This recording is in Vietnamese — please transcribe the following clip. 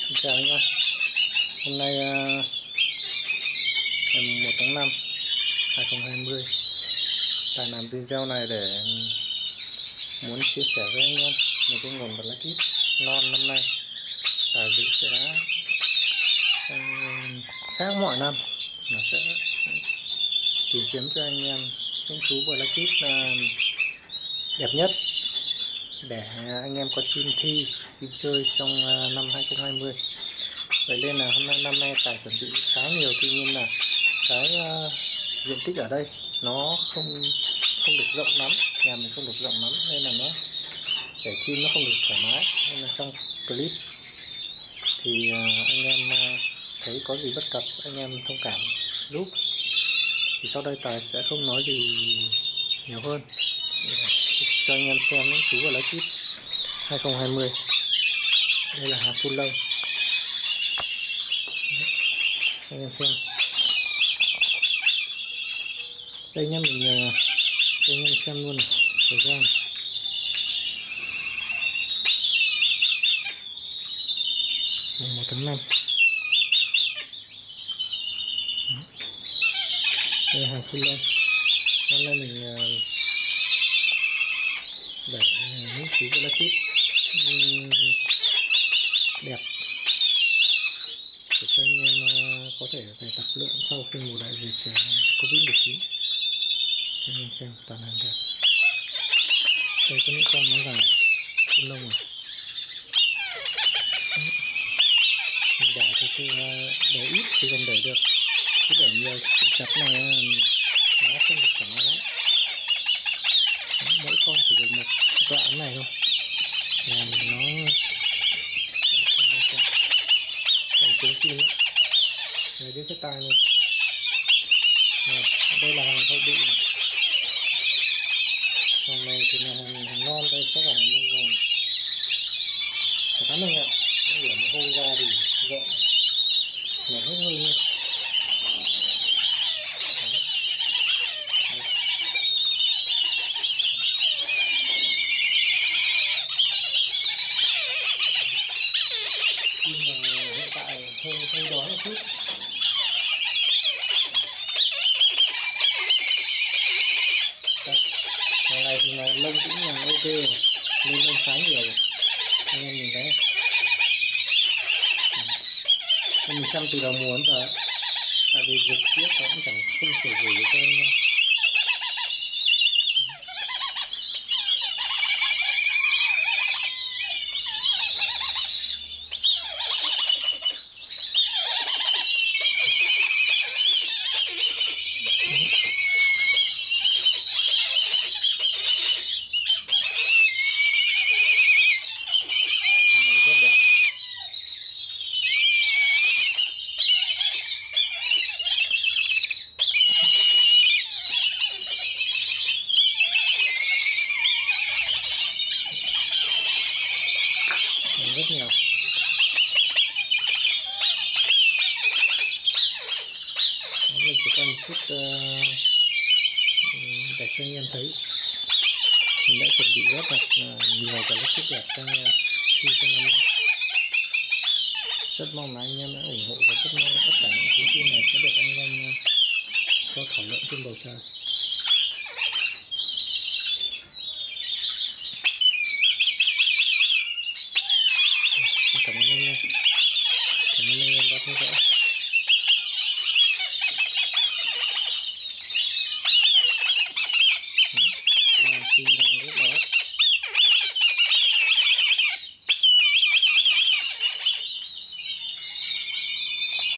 Xin chào anh em. Hôm nay ngày 1 tháng 5 2020, Tài làm video này để muốn chia sẻ với anh em một cái nguồn Black Kit non năm nay. Tài dự sẽ khác mọi năm, là sẽ tìm kiếm cho anh em những chú Black Kit đẹp nhất để anh em có chim thi, chim chơi trong năm 2020. Vậy nên là năm nay Tài chuẩn bị khá nhiều, tuy nhiên là cái diện tích ở đây nó không được rộng lắm, nhà mình không được rộng lắm, nên là nó để chim nó không được thoải mái, nên là trong clip thì anh em thấy có gì bất cập anh em thông cảm giúp. Thì sau đây Tài sẽ không nói gì nhiều hơn, cho anh em xem những chú Black Kit 2020. Đây là hàng full lông, anh em xem. Đây nhá, mình cho anh em xem luôn này, thời gian mùng 1 tháng 5. Đây là hàng full lông. Hôm nay mình để những chú Black Kit đẹp để cho anh em có thể về tập luyện sau khi mùa đại dịch Covid-19. Anh em xem toàn hàng đẹp. Đây có những con nó vào full lông rồi. Mình để thì để ít thì không để được, cứ để nhiều chặt này nó không được thoải mái lắm. Mỗi con chỉ được một đoạn này thôi là mình nó còn trứng chim ấy, người biết cái tai luôn. Đây là hàng hậu bị này. Hàng này thì là hàng non, đây có cả hàng bông gòn. Khá là ngặt, nó lửa một hôi ra thì rộng mà hết hơi luôn. Nhưng mà hiện tại hơi đói một chút. Hàng này thì là lông cũng là ok rồi, lên lông khá nhiều rồi, anh em nhìn thấy. Mình chăm từ đầu mùa đến giờ, tại vì dịch tiếp cũng chẳng không thể gửi cho anh em. Rất đẹp. Rất nhiều. Mình chỉ cần chút để cho anh em thấy mình đã chuẩn bị rất là nhiều cái Black Kit đẹp cho anh em khi trong năm nay. Rất mong là anh em đã ủng hộ và rất mong tất cả những chú chim này sẽ được anh em cho thảo luận trên bầu trời. Cảm ơn anh em đã theo dõi.